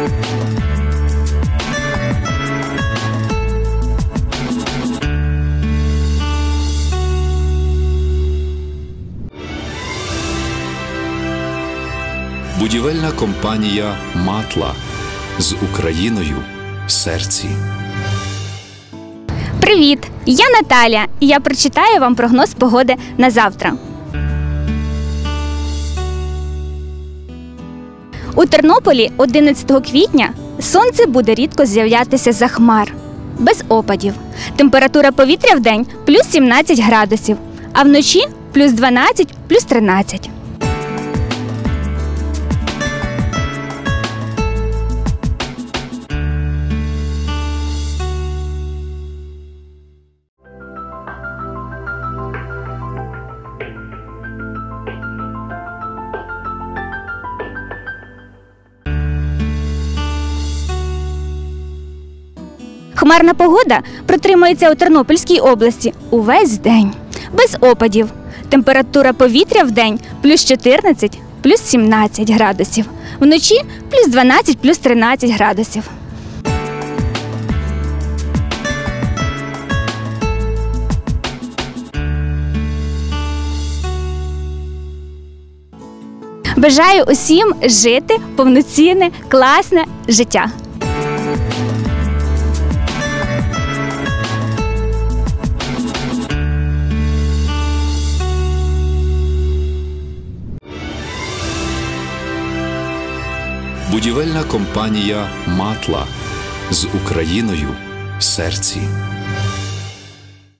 Будівельна компанія «Матла» з Україною в серці. Привіт! Я Наталя, і я прочитаю вам прогноз погоди на завтра. У Тернополі 11 квітня сонце буде рідко з'являтися з-за хмар, без опадів. Температура повітря вдень – плюс 17 градусів, а вночі – плюс 12, плюс 13. Хмарна погода протримається у Тернопільській області увесь день, без опадів. Температура повітря вдень – плюс 14, плюс 17 градусів. Вночі – плюс 12, плюс 13 градусів. Бажаю усім жити повноцінне, класне життя. Будівельна компанія «Матла» з Україною в серці.